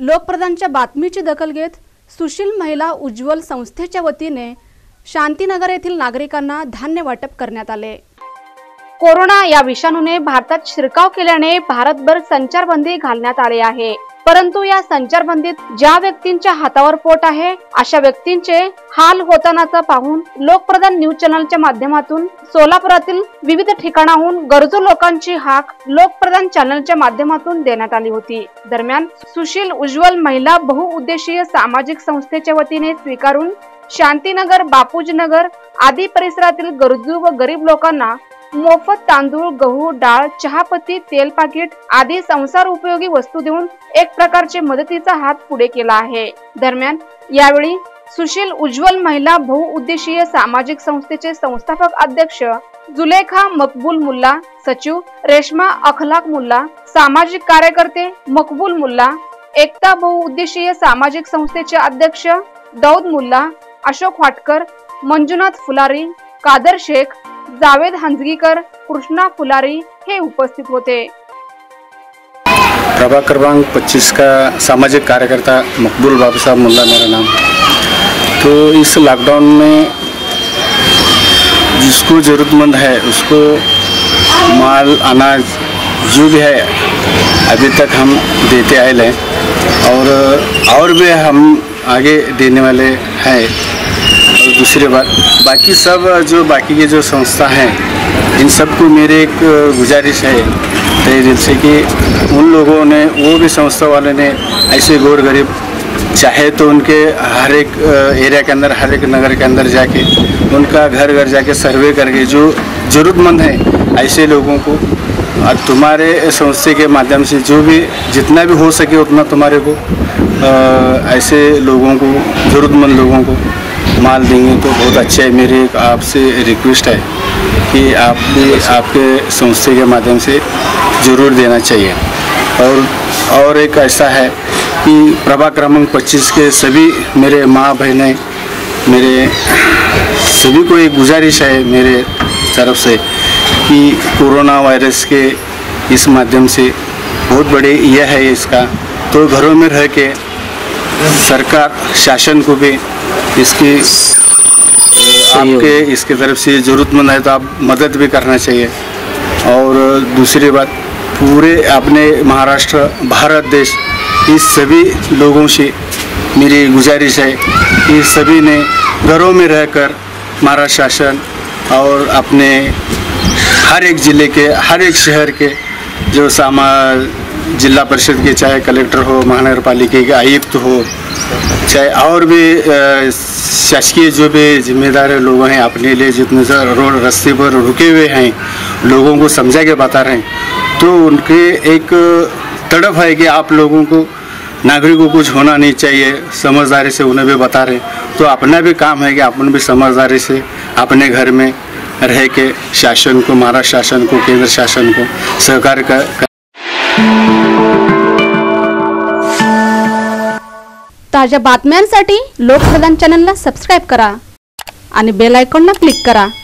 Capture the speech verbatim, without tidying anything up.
लोकप्रधानच्या बातमीची दखल घेत सुशील महिला उज्ज्वल संस्थेच्या वतीने शांतीनगर येथील नागरिकांना धान्य वाटप करण्यात आले। कोरोना या विषाणूने भारतात शिरकाव केल्याने भारतभर संचारबंदी घालण्यात आली आहे, परंतु या संचारबंदीत ज्या व्यक्तींच्या हातावर पोट आहे अशा व्यक्तींचे हाल होतानाचा पाहून लोकप्रधान न्यूज चॅनलच्या माध्यमातून सोलापुरातील विविध ठिकाणाहून गरजू लोकांची हाक लोकप्रधान चॅनलच्या माध्यमातून देण्यात आली होती। दरम्यान सुशील उज्ज्वल महिला बहुउद्देशीय सामाजिक संस्थेच्या वतीने स्वीकारून शांतीनगर, बापूजीनगर आदी परिसरातील गरजू व गरीब लोकांना मोफत तांदूळ, गहू, डाळ, चहापत्ती, तेल पाकिट आदी संसार उपयोगी वस्तू देऊन एक प्रकारचे मदतीचा हात पुढे केला आहे। दरम्यान यावेळी सुशील उज्ज्वल महिला बहुउद्देशीय सामाजिक संस्थेचे संस्थापक अध्यक्ष जुलेखा मकबूल मुल्ला, सचिव रेशमा अखलाक मुल्ला, सामाजिक कार्यकर्ते मकबूल मुल्ला, एकता बहुउद्देशीय सामाजिक संस्थेचे अध्यक्ष दाऊद मुल्ला, अशोक वाटकर, मंजुनाथ फुलारी, कादर शेख, जावेद हंजगीकर, कृष्णा फुलारी हे उपस्थित होते। प्रभाग क्रमांक पच्चीस का सामाजिक कार्यकर्ता मकबूल बाबू साहब मुल्ला मेरा नाम। तो इस लॉकडाउन में जिसको ज़रूरतमंद है उसको माल, अनाज जो भी है अभी तक हम देते आए हैं और और भी हम आगे देने वाले हैं। और दूसरी बात, बाकी सब जो बाकी के जो संस्था हैं इन सबको मेरे एक गुजारिश है तहे दिल से कि उन लोगों ने, वो भी संस्था वाले ने ऐसे गौर गरीब चाहे तो उनके हर एक एरिया के अंदर, हर एक नगर के अंदर जाके उनका घर घर जाके सर्वे करके जो ज़रूरतमंद है ऐसे लोगों को और तुम्हारे संस्था के माध्यम से जो भी जितना भी हो सके उतना तुम्हारे को ऐसे लोगों को, ज़रूरतमंद लोगों को माल देंगे तो बहुत अच्छा है। मेरी एक आपसे रिक्वेस्ट है कि आप भी आपके संस्था के माध्यम से ज़रूर देना चाहिए। और और एक ऐसा है कि प्रभाग क्रमांक पच्चीस के सभी मेरे माँ बहनें, मेरे सभी को एक गुजारिश है मेरे तरफ से कि कोरोना वायरस के इस माध्यम से बहुत बड़े यह है इसका, तो घरों में रह के सरकार शासन को भी इसकी आपके इसके तरफ से ज़रूरतमंद है तो आप मदद भी करना चाहिए। और दूसरी बात, पूरे अपने महाराष्ट्र, भारत देश इस सभी लोगों से मेरी गुजारिश है कि सभी ने घरों में रहकर महाराष्ट्र शासन और अपने हर एक ज़िले के, हर एक शहर के जो सामा जिला परिषद के, चाहे कलेक्टर हो, महानगर पालिका के आयुक्त हो, चाहे और भी शासकीय जो भी जिम्मेदार लोग हैं, अपने लिए जितने रोड रास्ते पर रुके हुए हैं लोगों को समझा के बता रहे हैं, तो उनके एक तड़प है कि आप लोगों को, नागरिकों को कुछ होना नहीं चाहिए, समझदारी से उन्हें भी बता रहे हैं। तो अपना भी काम है कि अपन भी समझदारी से अपने घर में रह के शासन को, महाराष्ट्र शासन को, केंद्र शासन को सहकार कर। ताज्या बातम्यांसाठी लोकप्रधान चॅनलला सबस्क्राइब करा आणि बेल आयकॉनला क्लिक करा।